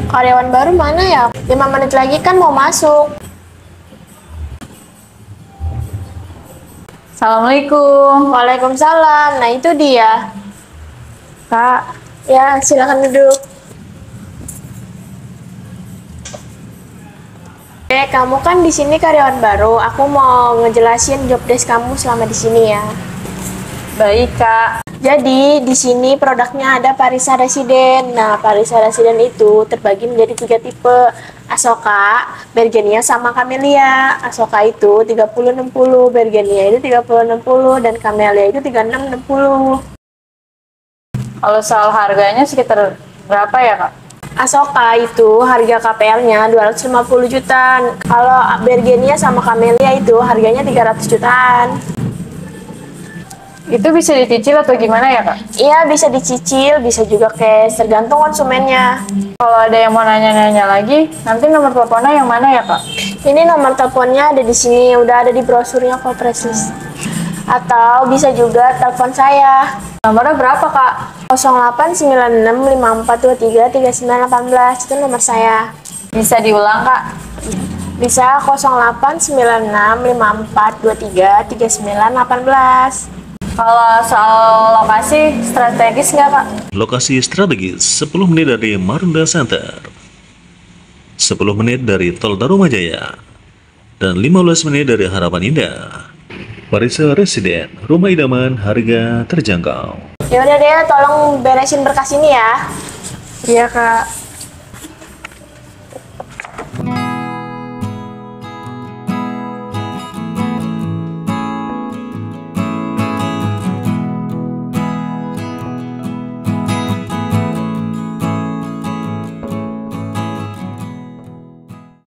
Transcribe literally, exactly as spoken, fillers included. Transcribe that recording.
Karyawan baru mana ya? lima menit lagi kan mau masuk. Assalamualaikum. Waalaikumsalam. Nah, itu dia. Kak, Ya, silakan duduk. Eh, kamu kan di sini karyawan baru. Aku mau ngejelasin job desk kamu selama di sini ya. baik Kak. Jadi, di sini produknya ada Parisa Residen. Nah, Parisa Residen itu terbagi menjadi tiga tipe. Asoka, Bergenia, sama Camellia. Asoka itu tiga puluh enam puluh, Bergenia itu tiga puluh enam puluh, dan Camellia itu tiga puluh enam enam puluh. Kalau soal harganya sekitar berapa ya Kak? Asoka itu harga K P L-nya dua ratus lima puluh jutaan. Kalau Bergenia sama Camellia itu harganya tiga ratus jutaan. Itu bisa dicicil atau gimana ya Kak? Iya, bisa dicicil, bisa juga cash, tergantung konsumennya. Kalau ada yang mau nanya-nanya lagi, nanti nomor teleponnya yang mana ya Kak? Ini nomor teleponnya ada di sini, udah ada di brosurnya kok, Presis. Atau bisa juga telepon saya. Nomornya berapa Kak? nol delapan sembilan enam lima empat dua tiga tiga sembilan satu delapan, itu nomor saya. Bisa diulang Kak? Bisa nol delapan sembilan enam lima empat dua tiga tiga sembilan satu delapan. Kalau soal lokasi strategis nggak Kak? Lokasi strategis sepuluh menit dari Marunda Center, sepuluh menit dari Tol Darumajaya, dan lima belas menit dari Harapan Indah. Parisa Residen, rumah idaman, harga terjangkau. Ya udah deh, tolong beresin berkas ini ya. Iya Kak.